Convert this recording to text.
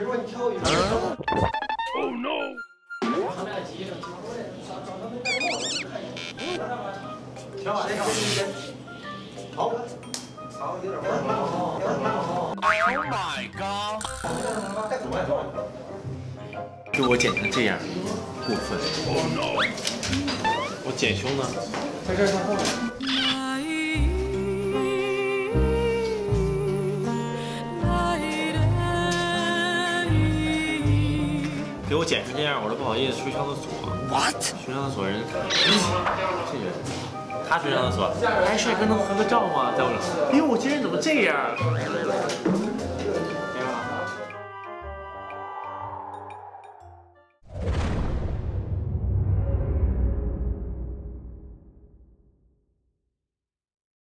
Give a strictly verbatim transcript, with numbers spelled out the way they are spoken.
说你跳一跳。Oh no！ 跳啊！好，好，有点慢。Oh my god！ 就我剪成这样，过分。Oh no！ 我剪胸呢？ 在这儿，在后面。 给我剪成这样，我都不好意思去上厕所。What？ 去上厕所人看，这人，他去上厕所，哎，帅哥能合个照吗？在我这，哎呦，我这人怎么这样？